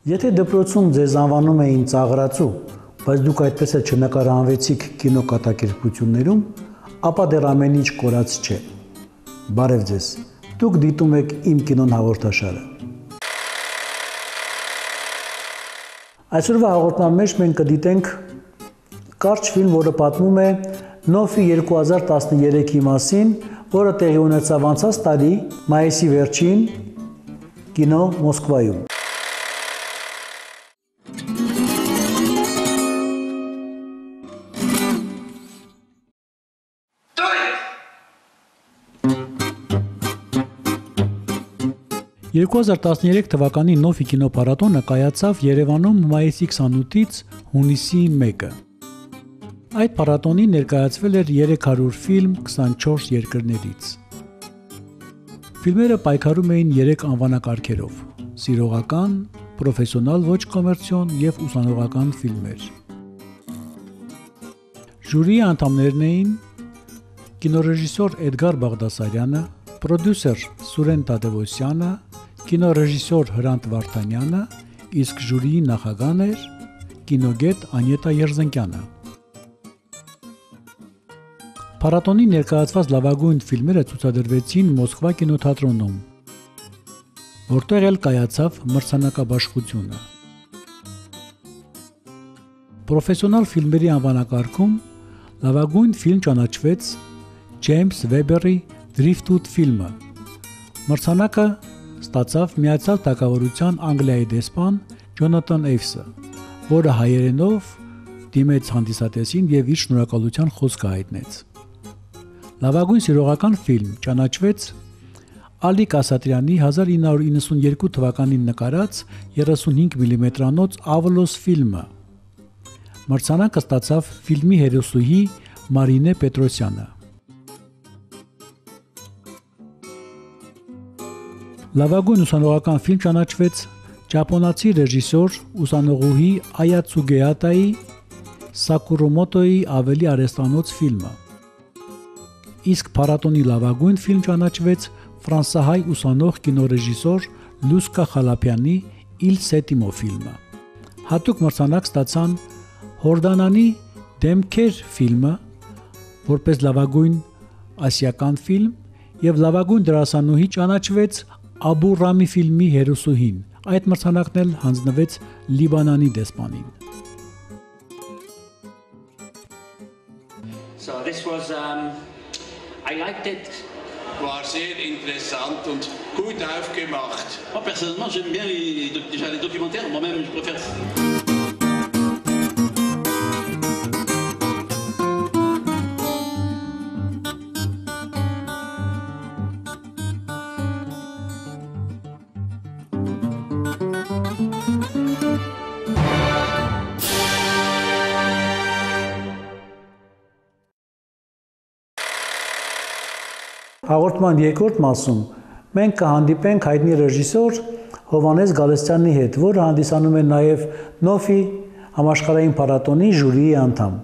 Եթե դպրոցում ձեզ անվանում էին ծաղրացու, բայց դուք այդպես էլ չնկարահանվեցիք կինոկատակերգություններում, ապա դեռ ամեն ինչ կորած չէ։ Բարև ձեզ։ Դուք դիտում եք Իմ կինոն հաղորդաշարը։ Այսօրվա հաղորդման մեջ մենք կդիտենք կարճ ֆիլմ, որը պատմում է Նոֆի 2013-ի մասին, որը տեղի ունեցավ անցած տարի մայիսի վերջին կինո Մոսկվայում։ «2013 թվականի Նոֆի կինոփառատոնը կայացավ Երևանում մայիսի 28-ից հունիսի 1-ը։ Այդ փառատոնին ներկայացվել էր 300 ֆիլմ 24 երկրներից։ Ֆիլմերը պայքարում էին 3 անվանակարգերով՝ սիրողական, պրոֆեսիոնալ ոչ կոմերցիոն և ուսանողական ֆիլմեր։ Ժյուրիի անդամներն էին կինոռեժիսոր Էդգար Բաղդասարյանը, պրոդյուսեր Սուրեն Թադևոսյանը, կինոռեժիսոր Հրանտ Վարդանյանը, իսկ ժյուրիի նախագահն էր կինոգետ Անյետա Երզնկյանը։ Փառատոնին ներկայացված լավագույն ֆիլմերը ցուցադրվեցին Մոսկվա կինոթատրոնում, որտեղ էլ կայացավ մրցանակաբաշխությունը։ Պրոֆեսիոնալ ֆիլմերի անվանակարգում լավագույն ֆիլմ ճանաչվեց Ջեյմս Վեբերի Driftwood ֆիլմը։ Մրցանակը ստացավ Միացյալ Թագավորության Անգլիայի դեսպան Ջոնաթան Էյվսը, որը հայերենով դիմեց հանդիսատեսին և իր շնորհակալության խոսքը հայտնեց։ Լավագույն սիրողական ֆիլմ ճանաչվեց Ալիկ Ասատրյանի 1992 թվականին նկարած 35 մմ-անոց Ավլոս ֆիլմը։ Մրցանակը ստացավ ֆիլմի հերոսուհի Մարինե Պետրոսյանը։ Լավագույն ուսանողական ֆիլմ ճանաչվեց ճապոնացի ռեժիսոր ուսանողուհի Այա Ցուգեատայի Սակուրոմոտոյի ավելի արհեստանոց ֆիլմը։ Իսկ փառատոնի լավագույն ֆիլմ ճանաչվեց ֆրանսահայ ուսանող կինոռեժիսոր Լուսկա Խալափյանի Il Settimo ֆիլմը։ Հատուկ մրցանակ ստացան Հորդանանի Դեմքեր ֆիլմը, որպես լավագույն ասիական ֆիլմ, և լավագույն դերասանուհի ճանաչվեց Աբու Ռամի ֆիլմի հերոսուհին։ Այդ մրցանակն էլ հանձնվեց Լիբանանի դեսպանին։ So this was I liked it. War sehr interessant und gut aufgemacht. Moi personnellement j'aime bien les documentaires, moi-même je préfère. Հաղորդման երկրորդ մասում մենք կհանդիպենք հայտնի ռեժիսոր Հովհաննես Գալստյանի հետ, որը հանդիսանում է նաև Նոֆի համաշխարհային փառատոնի ժյուրիի անդամ։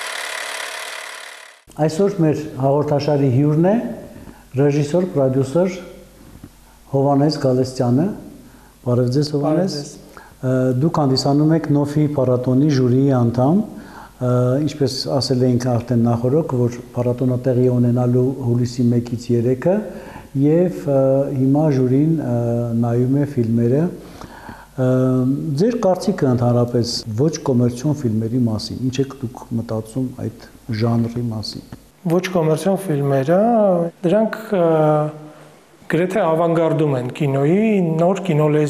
Այսօր մեր հաղորդաշարի հյուրն է ռեժիսոր, պրոդյուսեր Հովհաննես Գալստյանը։ Բարև ձեզ, Հովհաննես։ Դուք հանդիսանում եք Նոֆի փառատոնի ժյուրիի անդամ։ Ինչպես ասել էինք արդեն նախորդ, որ փառատոնը տեղի ունենալու հուլիսի 1-ից 3-ը և հիմա ժյուրին նայում է ֆիլմերը։ Ձեր կարծիքը ընդհանրապես ոչ կոմերցիոն ֆիլմերի մասին, ինչ եք դուք մտածում այդ ժանրի մասին։ Ոչ կոմերցիոն ֆիլմերը, դրանք գրեթե ավանգարդում են կինոյի, նոր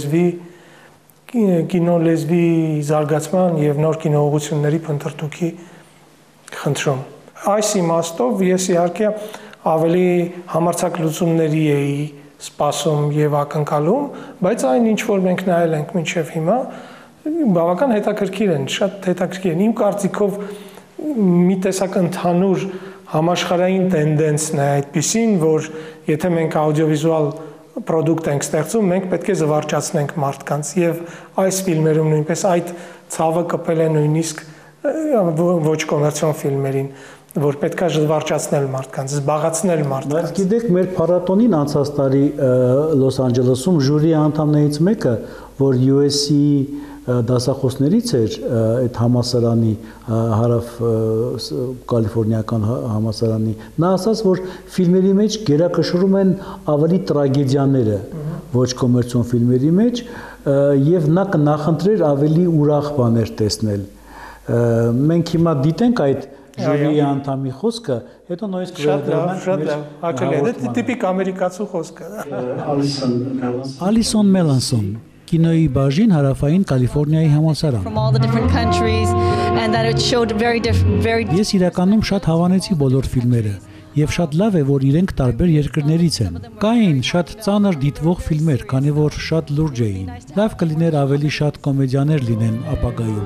կինոլեզվի զարգացման և նոր կինոուղղությունների փնտրտուքի խնդրում։ Այս իմաստով ես իհարկե ավելի համարձակ լուծումների էի սպասում և ակնկալում, բայց այն ինչ որ մենք նայել ենք մինչև հիմա, բավական հետաքրքիր են, շատ հետաքրքիր են։ Իմ կարծիքով մի տեսակ ընդհանուր համաշխարհային տենդենսն է այդպիսին, որ եթե մենք աուդիովիզուալ պրոդուկտ ենք ստեղծում, մենք պետք է զվարճացնենք մարդկանց և այս ֆիլմերում նույնպես այդ ցավը կպել է նույնիսկ ոչ կոմերցիոն ֆիլմերին, որ պետք է զվարճացնել մարդկանց, զբաղացնել մարդկանց։ Բայց գիտեք, մեր փառատոնին անցած տարի Լոս Անջելեսում ժյուրի անդամներից մեկը որ US-ի դասախոսներից էր այդ համասարանի հարավ կալիֆոռնիական համասարանի, նա ասաց, որ ֆիլմերի մեջ գերակշռում են ավելի տրագեդիաները, ոչ կոմերցիոն ֆիլմերի մեջ, եւ նա կնախընտրեր ավելի ուրախ բաներ տեսնել։ Մենք հիմա դիտենք այդ ժյուրիի անդամի խոսքը, հետո նույնիսկ կվերադառնանք։ Շատ լավ, հակելի է, դա տիպիկ ամերիկացու խոսք է։ Ալիսոն Մելանսոն, կինոյի բաժին հարավային Կալիֆոռնիայի համալսարան։ From all the different countries and that it showed very Ես իրականում շատ հավանեցի բոլոր ֆիլմերը եւ շատ լավ է, որ իրենք տարբեր երկրներից են։ Կային շատ ծանր դիտվող ֆիլմեր, քանի որ շատ լուրջ էին։ Լավ կլիներ ավելի շատ կոմեդիաներ լինեն ապագայում։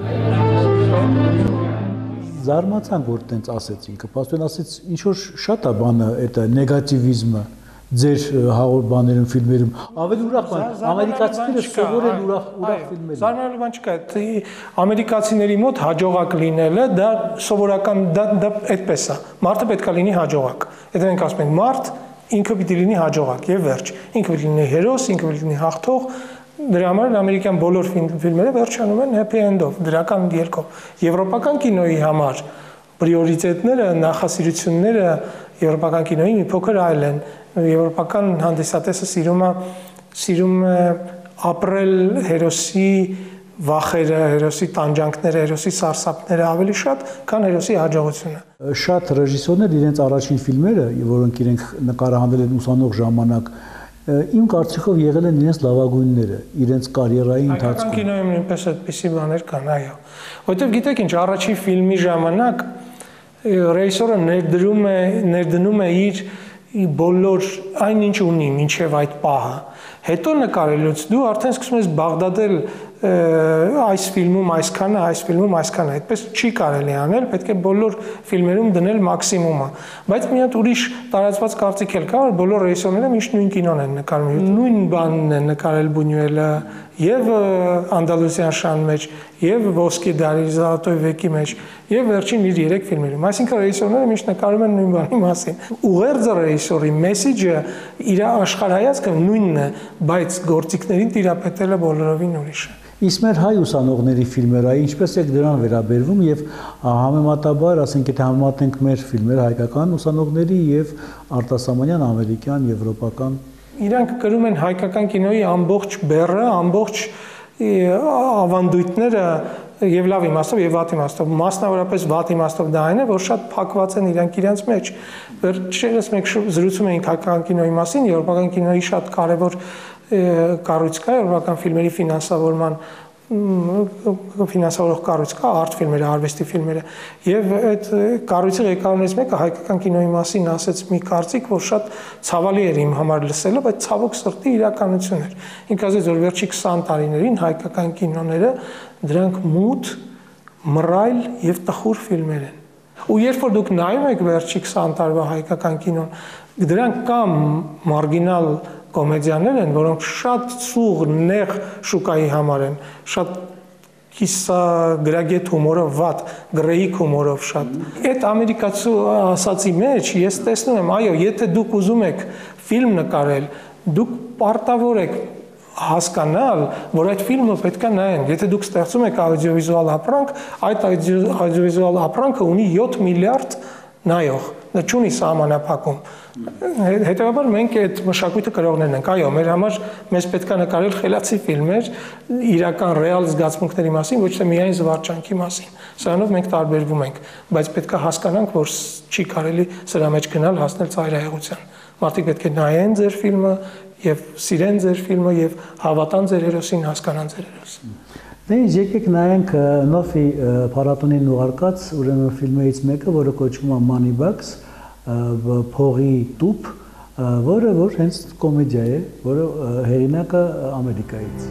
Զարմացանք, որ տենց ասեց ինքը, պաստորեն ասեց, ինչ որ շատ է բանը, այդ նեգատիվիզմը ձեր հաղոր բաներում, ֆիլմերում, ավելի ուրախ բան, ամերիկացիները սովոր են ուրախ ֆիլմեր։ Զարմանալի բան չկա, ամերիկացիների մոտ հաջողակ լինելը դա սովորական դա այդպես է։ Մարդը պետք է լինի հաջողակ։ Եթե մենք ասում ենք մարդ, ինքը պիտի լինի հաջողակ եւ վերջ։ Ինքը պիտի լինի հերոս, ինքը պիտի լինի հաղթող։ Դրա համար ամերիկյան բոլոր ֆիլմերը վերջանում են happy end-ով, դրական ելքով։ Եվրոպական կինոյի համար պրիորիտետները, նախասիրությունները եվրոպական կինոյի մի փոքր այլ են։ Եվրոպական հանդիսատեսը սիրում է ապրել հերոսի վախերը, հերոսի տանջանքները, հերոսի սարսափները ավելի շատ, քան հերոսի հաջողությունը։ Շատ ռեժիսորներ իրենց առաջին ֆիլմերը, որոնք իրենք նկարահանել են ուսանող ժամանակ, իմ կարծիքով եղել են իրենց լավագույնները, իրենց կարիերայի ընթացքում։ Հայկական կինոյում նույնպես այդպիսի բաներ կան, այո։ Որտեվ գիտեք ինչ, առաջին ֆիլմի ժամանակ ռեժիսորը ներդնում է իր բոլոր այնինչ ունի մինչև այդ պահը։ Հետո նկարելուց դու արդեն սկսում ես բաղդադել այս ֆիլմում այսքանը, այս ֆիլմում այսքանը, այդպես չի կարելի անել, պետք է բոլոր ֆիլմերում դնել մաքսիմումը։ Բայց մի հատ ուրիշ տարածված կարծիք էլ կա, որ բոլոր ռեժիսորները միշտ նույն կինոն են նկարում։ Նույն բանն են նկարել Բունյուելը եւ Անդալուսիան շան մեջ, եւ Ոսկի դարի Զալատոյ վեկի մեջ, եւ վերջին իր 3 ֆիլմերում։ Այսինքն ռեժիսորները միշտ նկարում են նույն բանի մասին։ Ուղերձը ռեժիսորի մեսեջը իր աշխարհայացքը նույնն է, բայց գործիքներին տիրապետելը բոլորովին ուրիշ է։ Իսկ մեր հայ ուսանողների ֆիլմերը ինչպես եք դրան վերաբերվում եւ համեմատաբար, ասենք, եթե համեմատենք մեր ֆիլմերը հայկական ուսանողների եւ արտասահմանյան ամերիկյան, եվրոպական, իրանք կրում են հայկական կինոյի ամբողջ բեռը, ամբողջ ավանդույթները եւ լավ իմաստով եւ վատ իմաստով, մասնավորապես վատ իմաստով դա այն է, որ շատ փակված են իրանք իրենց մեջ։ Վերջերս մենք զրուցում էինք հայկական կինոյի մասին, եվրոպական կինոյի շատ կարեւոր կառույց կա, եվրոպական ֆիլմերի ֆինանսավորման ֆինանսավորող կառույց կա, արտ ֆիլմերը, արվեստի ֆիլմերը, եւ այդ կառույցի ղեկավարներից մեկը հայկական կինոյի մասին ասեց մի կարծիք, որ շատ ցավալի էր իմ համար լսելը, բայց ցավոք սրտի իրականություն էր։ Ինքը ասեց, որ վերջի 20 տարիներին հայկական կինոները դրանք մութ, մռայլ եւ տխուր ֆիլմեր են։ Ու երբ որ դուք նայում եք վերջի 20 տարվա հայկական կինոն, դրանք կամ մարգինալ կոմեդիաներ են, որոնք շատ ծուղ, նեղ շուկայի համար են, շատ կիսագրագետ հումորով, վատ, գրեհիկ հումորով շատ։ Այդ ամերիկացու ասացի մեջ ես տեսնում եմ, այո, եթե դուք ուզում եք ֆիլմ նկարել, դուք պարտավոր եք հասկանալ, որ այդ ֆիլմը պետք է նայեն։ Եթե դուք ստեղծում եք աուդիովիզուալ ապրանք, այդ աուդիովիզուալ ապրանքը ունի 7 միլիարդ նայող, դա չունի սահմանափակում։ Հետևաբար մենք այդ մշակույթը կրողներն ենք։ Այո, մեր համար մեզ պետք է նկարել խելացի ֆիլմեր իրական ռեալ զգացմունքների մասին, ոչ թե միայն զվարճանքի մասին։ Սրանով մենք տարբերվում ենք, բայց պետք է հասկանանք, որ չի կարելի սրա մեջ գնալ հասնել ծայրահեղության։ Մարդիկ պետք է նայեն ձեր ֆիլմը եւ սիրեն ձեր ֆիլմը եւ հավատան ձեր հերոսին, հասկանան ձեր հերոսին։ Դե եկեք նայենք Նոֆի փառատոնին ուղարկած ուրեմն ֆիլմերից մեկը, որը կոչվում է Moneybags, փողի տուփ, որը հենց կոմեդիա է, որը հեղինակը Ամերիկայից։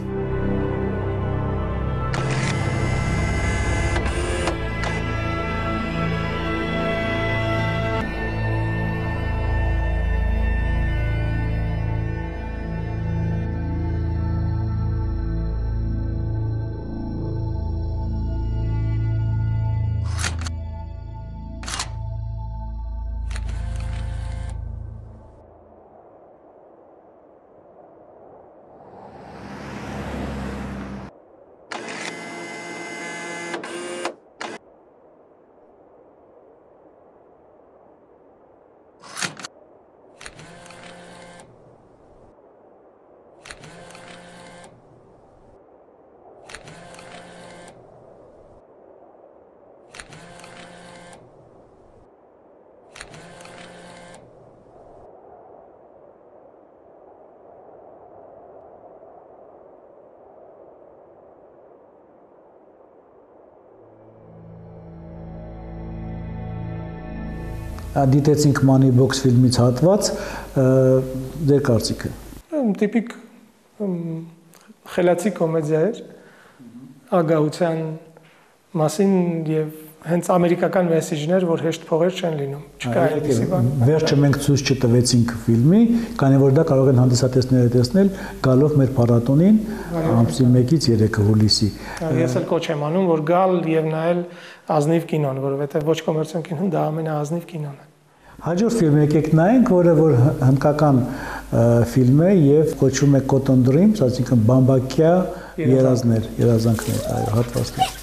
դիտեցինք Money Box ֆիլմից հատված, ձեր կարծիքը։ Տիպիկ խելացի կոմեդիա էր, ագահության մասին եւ հենց ամերիկական մեսեջներ, որ հեշտ փողեր չեն լինում։ Չկա այդպիսի բան։ Վերջը մենք ցույց չտվեցինք ֆիլմի, քանի որ դա կարող են հանդիսատեսները տեսնել գալով մեր փառատոնին ամսի 1-ից 3 հուլիսի։ Ես էլ կոչ եմ անում, որ գալ եւ նայել ազնիվ կինոն, որովհետեւ ոչ կոմերցիոն կինոն դա ամենաազնիվ կինոն է։ Հաջորդ ֆիլմը եկեք նայենք, որը որ հնդկական ֆիլմ է եւ կոչվում է Cotton Dreams, այսինքն բամբակյա երազանքներ, այո, հատվածներ։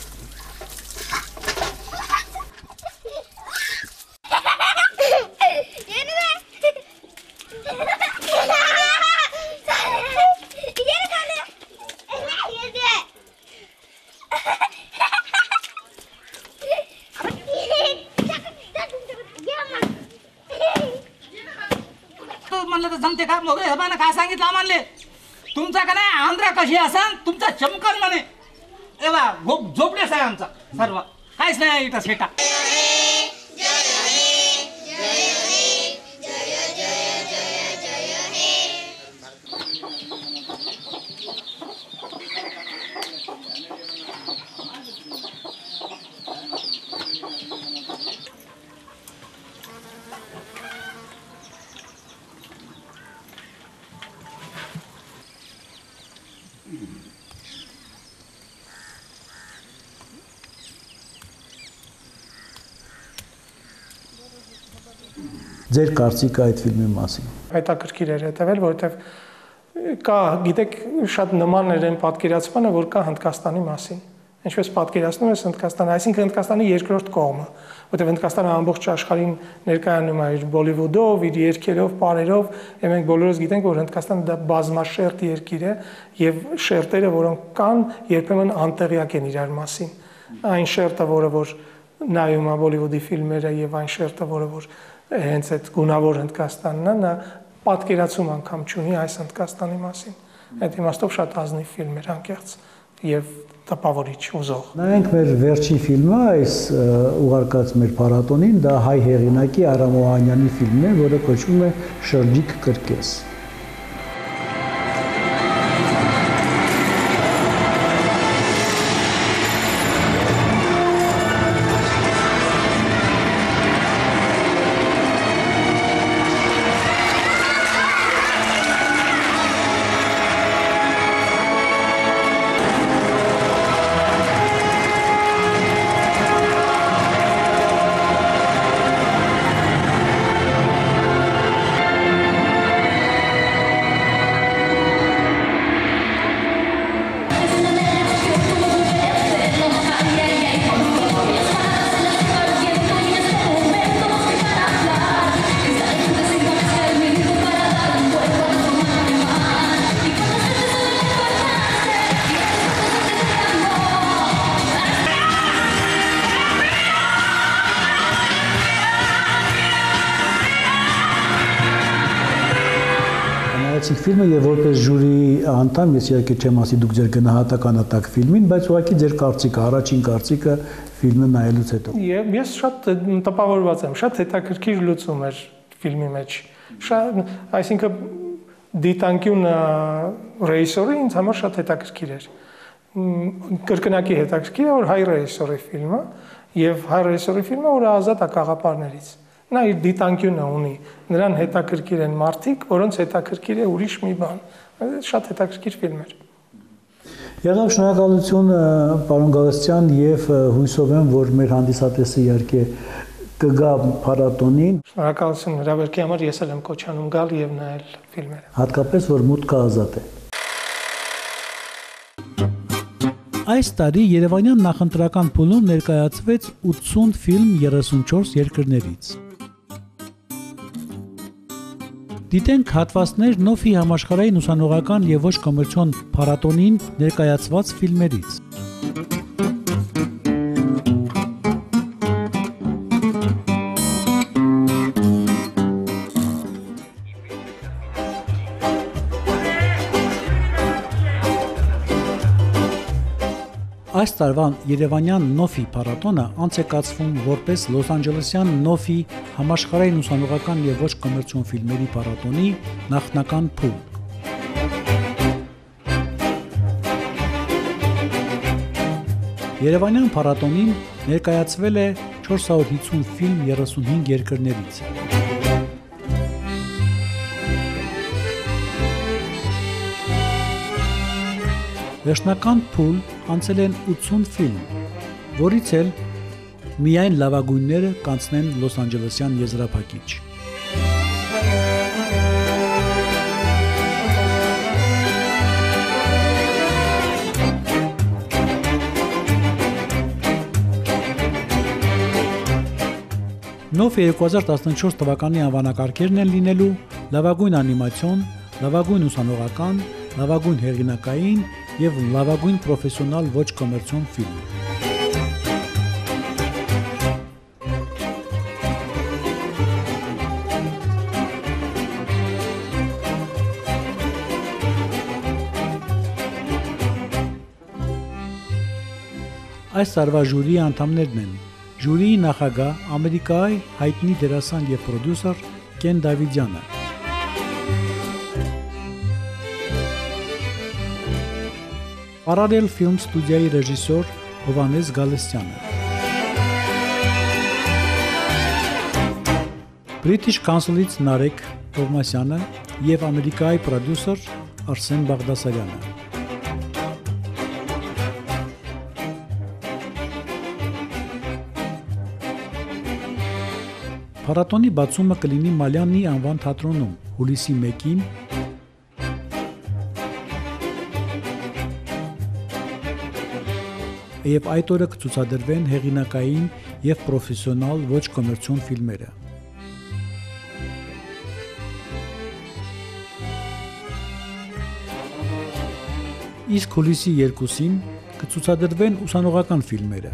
जमते का मोगरे हबाना काय सांगितलं आम्हाला तुमचा का नाही आंध्रा कशी असा तुमचा चमकल म्हणे एवा झोपडेस आहे आमचा सर्व काहीच नाही इथं सेटा Ձեր կարծիքը այդ ֆիլմի մասին։ Հետաքրքիր էր հետևել, որովհետև կա, գիտեք, շատ նմաններ են պատկերացմանը, որ կա Հնդկաստանի մասին։ Ինչպես պատկերացնում ես Հնդկաստանը, այսինքն Հնդկաստանի երկրորդ կողմը, որովհետև Հնդկաստանը ամբողջ աշխարհին ներկայանում է իր Բոլիվուդով, իր երգերով, պարերով, եւ մենք բոլորս գիտենք, որ Հնդկաստանը դա բազմաշերտ երկիր է եւ շերտերը, որոնք կան, երբեմն անտեղյակ են իրար մասին։ Այն շերտը, որը որ նայում է Բոլիվուդի ֆիլմերը եւ այն շերտը, որը որ հենց այդ գունավոր Հնդկաստանն է, նա պատկերացում անգամ չունի այս Հնդկաստանի մասին։ Այդ իմաստով շատ ազնիվ ֆիլմ էր անկեղծ եւ տպավորիչ ուզող։ Նայենք մեր վերջին ֆիլմը, այս ուղարկած մեր փառատոնին, դա հայ հեղինակի Արամ Օհանյանի ֆիլմն է, որը կոչվում է Շրջիկ կրկես։ Ֆիլմը եւ որպես ժյուրի անդամ ես իհարկե չեմ ասի դուք ձեր գնահատական ատակ ֆիլմին, բայց ուղղակի ձեր կարծիքը, առաջին կարծիքը ֆիլմը նայելուց հետո։ Ես շատ տպավորված եմ, շատ հետաքրքիր լուծում էր ֆիլմի մեջ։ Այսինքն դիտանկյունը ռեժիսորի ինձ համար շատ հետաքրքիր էր։ Կրկնակի հետաքրքիր է, որ հայ ռեժիսորի ֆիլմը եւ հայ ռեժիսորի ֆիլմը, որը ազատ է կաղապարներից։ Նա իր դիտանկյունը ունի, նրան հետաքրքիր են մարդիկ, որոնց հետաքրքիր է ուրիշ մի բան։ Շատ հետաքրքիր ֆիլմ էր։ Եղավ շնորհակալություն պարոն Գալստյան եւ հույսով եմ, որ մեր հանդիսատեսը իհարկե կգա փառատոնին։ Շնորհակալություն հրավերքի համար, ես էլ եմ կոչանում գալ եւ նայել ֆիլմերը։ Հատկապես որ մուտքը ազատ է։ Այս տարի Երևանյան նախընտրական փուլում ներկայացվեց 80 ֆիլմ 34 երկրներից։ Դիտենք հատվածներ Նոֆի համաշխարհային ուսանողական եւ ոչ կոմերցիոն փառատոնին ներկայացված ֆիլմերից։ Այս տարվա Երևանյան Նոֆի փառատոնը անց է կացվում որպես Լոս Անջելեսյան Նոֆի համաշխարհային ուսանողական եւ ոչ կոմերցիոն ֆիլմերի փառատոնի նախնական փուլ։ Երևանյան փառատոնին ներկայացվել է 450 ֆիլմ 35 երկրներից։ Վերջնական փուլ անցել են 80 ֆիլմ, որից էլ միայն լավագույնները կանցնեն Լոս Անջելեսյան եզրափակիչ։ Նոֆ 2014 թվականի անվանակարգերն են լինելու լավագույն անիմացիոն, լավագույն ուսանողական, լավագույն հեղինակային և լավագույն պրոֆեսիոնալ ոչ կոմերցիոն ֆիլմ։ Այս տարվա ժյուրիի անդամներն են ժյուրիի նախագահ Ամերիկայի հայտնի դերասան և պրոդյուսեր Կեն Դավիդյանը, Parallel Film ստուդիայի ռեժիսոր Հովհաննես Գալստյանը, British Council-ից Նարեկ Թովմասյանը և Ամերիկայի պրոդյուսեր Արսեն Բաղդասարյանը։ Փառատոնի բացումը կլինի Մալյանի անվան թատրոնում հուլիսի 1-ին և այդ օրը կցուցադրվեն հեղինակային և պրոֆեսիոնալ ոչ կոմերցիոն ֆիլմերը։ Իսկ հուլիսի 2-ին կցուցադրվեն ուսանողական ֆիլմերը։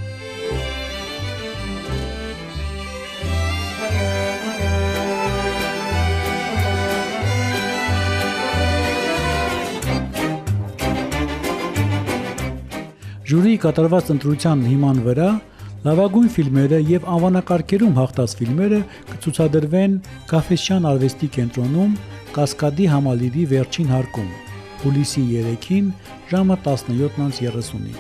Ժյուրիի կատարված ընտրության հիման վրա լավագույն ֆիլմերը և անվանակարգերում հաղթած ֆիլմերը կցուցադրվեն Գաֆէսյան արվեստի կենտրոնում Կասկադի համալիրի վերջին հարկում հուլիսի 3-ին ժամը 17:30-ին։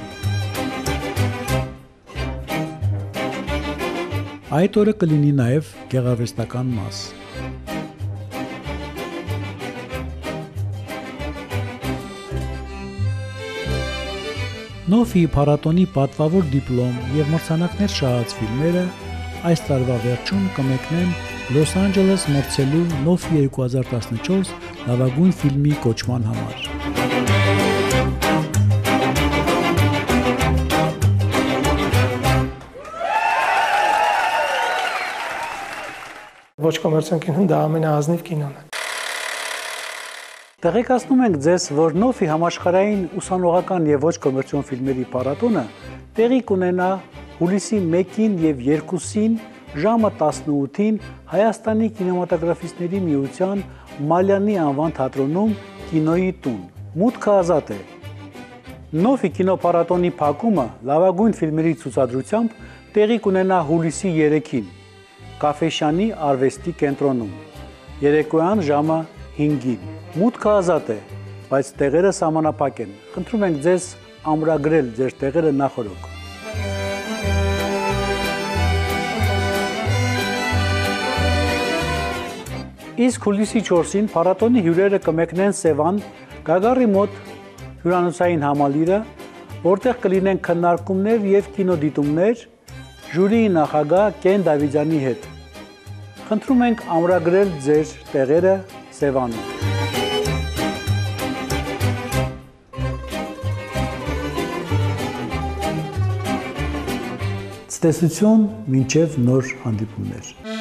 Այդ օրը կլինի նաև գեղարվեստական մաս։ Նոֆի փառատոնի պատվավոր դիպլոմ և մրցանակներ շահած ֆիլմերը այս տարվա վերջում կմեկնեն Լոս Անջելես մրցելու Նոֆի 2014 լավագույն ֆիլմի կոչման համար։ Ոչ կոմերցիոն կինոն դա ամենաազնիվ կինոն է։ Տեղեկացնում ենք ձեզ, որ Նոֆի համաշխարհային ուսանողական և ոչ կոմերցիոն ֆիլմերի փառատոնը տեղի կունենա հուլիսի 1-ին և 2-ին ժամը 18-ին Հայաստանի կինեմատոգրաֆիստների միության Մալյանի անվան թատրոնում կինոյի տուն։ Մուտքը ազատ է։ Նոֆի կինոփառատոնի փակումը լավագույն ֆիլմերի ցուցադրությամբ տեղի կունենա հուլիսի 3-ին Գաֆէսյանի արվեստի կենտրոնում երեկոյան ժամը 5-ին։ Մուտքը ազատ է, բայց տեղերը սահմանափակ են։ Խնդրում ենք ձեզ ամրագրել ձեր տեղերը նախօրոք։ Իսկ հուլիսի 4-ին փառատոնի հյուրերը կմեկնեն Սևան Գագառի մոտ հյուրանոցային համալիրը, որտեղ կլինեն քննարկումներ և կինոդիտումներ ժյուրիի նախագահ Կեն Դավիդյանի հետ։ Խնդրում ենք ամրագրել ձեր տեղերը Սևանում։ Ցտեսություն մինչև նոր հանդիպումներ։